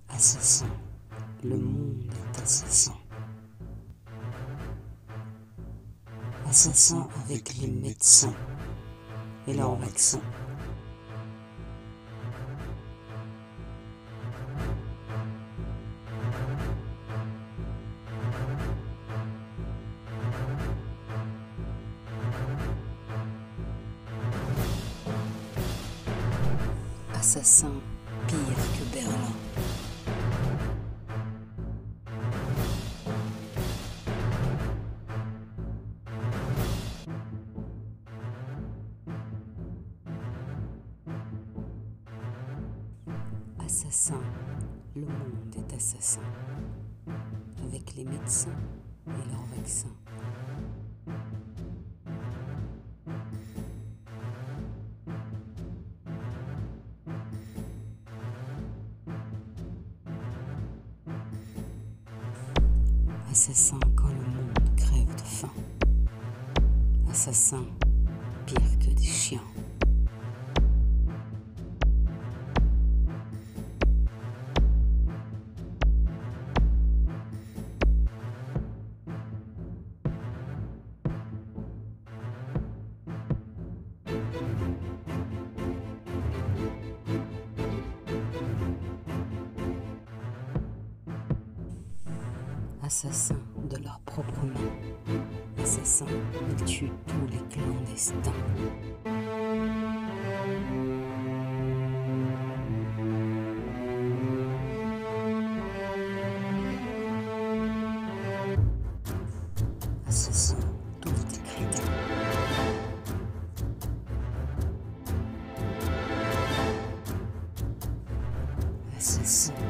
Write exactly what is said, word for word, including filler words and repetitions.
Assassin, le monde est assassin. Assassin avec les médecins et leurs vaccins. Assassin pire que Berlin. Assassin, le monde est assassin, avec les médecins et leurs vaccins. Assassin quand le monde crève de faim. Assassin pire que des chiens. Assassins de leurs propres mains. Assassins, ils tuent tous les clandestins. Assassins, tous des crétins. Assassins.